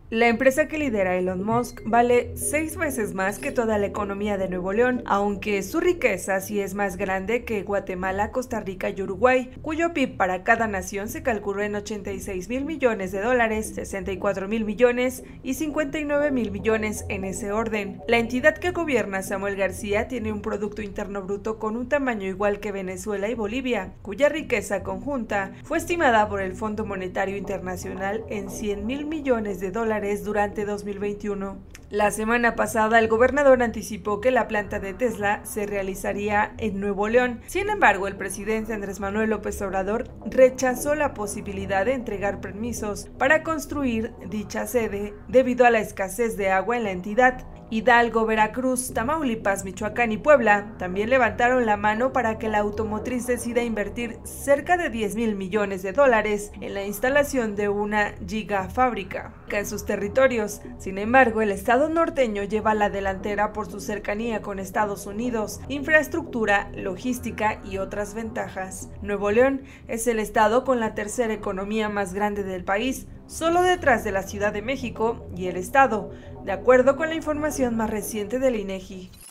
La empresa que lidera Elon Musk vale 6 veces más que toda la economía de Nuevo León, aunque su riqueza sí es más grande que Guatemala, Costa Rica y Uruguay, cuyo PIB para cada nación se calculó en 86,000 millones de dólares, 64,000 millones y 59,000 millones en ese orden. La entidad que gobierna Samuel García tiene un Producto Interno Bruto con un tamaño igual que Venezuela y Bolivia, cuya riqueza conjunta fue estimada por el Fondo Monetario Internacional en 100,000 millones de dólares durante 2021. La semana pasada, el gobernador anticipó que la planta de Tesla se realizaría en Nuevo León. Sin embargo, el presidente Andrés Manuel López Obrador rechazó la posibilidad de entregar permisos para construir dicha sede debido a la escasez de agua en la entidad. Hidalgo, Veracruz, Tamaulipas, Michoacán y Puebla también levantaron la mano para que la automotriz decida invertir cerca de 10,000 millones de dólares en la instalación de una gigafábrica en sus territorios. Sin embargo, el estado norteño lleva la delantera por su cercanía con Estados Unidos, infraestructura, logística y otras ventajas. Nuevo León es el estado con la tercera economía más grande del país, solo detrás de la Ciudad de México y el Estado, de acuerdo con la información más reciente del INEGI.